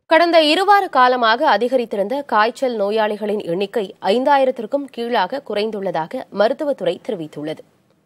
கடந்த 2 வார காலமாக அதிகரித்திருந்த காய்ச்சல் நோயாளிகளின் எண்ணிக்கை 5000க்கும் கீழாக குறைந்துள்ளதாக மருத்துவத்துறை தெரிவித்துள்ளது.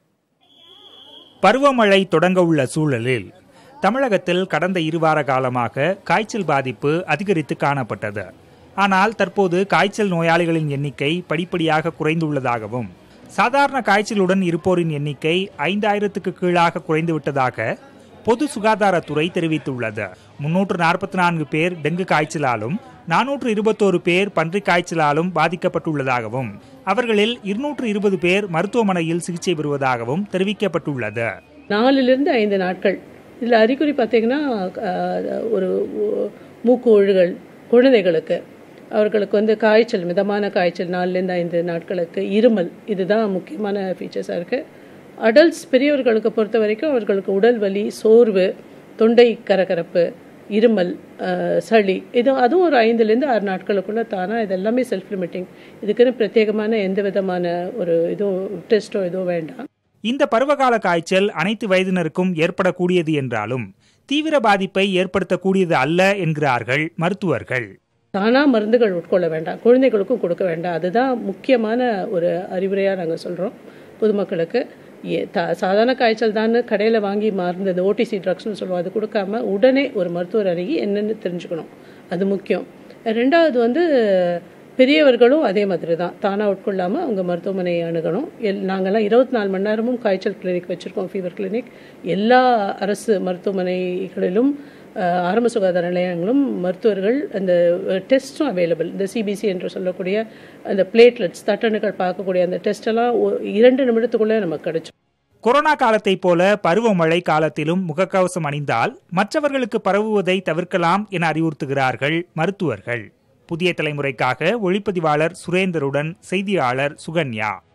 பருவமழை தொடங்க உள்ள சூழலில் தமிழகத்தில் கடந்த 2 வார காலமாக காய்ச்சல் பாதிப்பு அதிகரித்து காணப்பட்டது. ஆனால் தற்போது காய்ச்சல் நோயாளிகளின் எண்ணிக்கை படிப்படியாக குறைந்துள்ளதாகவும் சாதாரண காய்ச்சலுடன் இருப்போரின் எண்ணிக்கை 5000க்கு கீழாக குறைந்துவிட்டதாக பொது சுகாதாரத்துறை தெரிவித்துள்ளது. 344 பேர் டெங்கு காய்ச்சலாலும் 421 பேர் பன்றிக் காய்ச்சலாலும் பாதிக்கப்பட்டுள்ளதாகவும் அவர்களில் 220 பேர் மருத்துவமனையில் சிகிச்சை பெறுவதாகவும் தெரிவிக்கப்பட்டுள்ளது. 4 to 5 நாட்கள் இதில் அறிகுறி பார்த்தீங்கன்னா ஒரு மூக்கு ஒழுகல் குழந்தைகளுக்கு அவர்களுக்கு காய்ச்சல் மிதமான காய்ச்சல் 4 to 5 நாட்களுக்கு இருமல் இதுதான் முக்கியமான ஃபீச்சர்ஸாக இருக்குது. அடல்ட்ஸ் பெரியவர்களுக்கு பொறுத்த வரைக்கும் அவர்களுக்கு உடல் வலி சோர்வு தொண்டை கரகரப்பு இருமல் சளி அதுவும் ஒரு 5 to 6 நாட்களுக்குள்ள தானாக இதெல்லாமே செல்ஃப் லிமிட்டிங். இதுக்குன்னு பிரத்யேகமான எந்த விதமான ஒரு டெஸ்ட்டோ வேண்டாம். இந்த பருவகால காய்ச்சல் அனைத்து வயதினருக்கும் ஏற்படக்கூடியது என்றாலும் தீவிர பாதிப்பை ஏற்படுத்தக்கூடியது அல்ல என்கிறார்கள் மருத்துவர்கள். தானா மருந்துகள் உட்கொள்ள வேண்டாம், குழந்தைகளுக்கும் கொடுக்க வேண்டாம். அதுதான் முக்கியமான ஒரு அறிவுரையாக நாங்கள் சொல்கிறோம் பொதுமக்களுக்கு. சாதாரண காய்ச்சல் தான் கடையில் வாங்கி மருந்து ஓடிசி ட்ரக்ஸ்னு சொல்லுவோம், அது கொடுக்காம உடனே ஒரு மருத்துவர் அணுகி என்னென்னு தெரிஞ்சுக்கணும், அது முக்கியம். ரெண்டாவது பெரியவர்களும் அதே மாதிரி தான் தானாக உட்கொள்ளாமல் அவங்க மருத்துவமனையை அணுகணும். நாங்கள்லாம் 24 மணி நேரமும் காய்ச்சல் கிளினிக் வச்சுருக்கோம், ஃபீவர் கிளினிக். எல்லா அரசு மருத்துவமனைகளிலும் ஆரம்ப சுகாதார நிலையங்களும் மருத்துவர்கள் அந்த டெஸ்ட்டும் அவைலபிள். இந்த சிபிசி என்று சொல்லக்கூடிய அந்த பிளேட்லெட்ஸ் தட்டணுக்கள் பார்க்கக்கூடிய அந்த டெஸ்டெல்லாம் 2 நிமிடத்துக்குள்ளே நமக்கு கிடைக்கும். கொரோனா காலத்தை போல பருவமழை காலத்திலும் முகக்கவசம் அணிந்தால் மற்றவர்களுக்கு பரவுவதை தவிர்க்கலாம் என அறிவுறுத்துகிறார்கள் மருத்துவர்கள். புதிய தலைமுறைக்காக ஒளிப்பதிவாளர் சுரேந்தருடன் செய்தியாளர் சுகன்யா.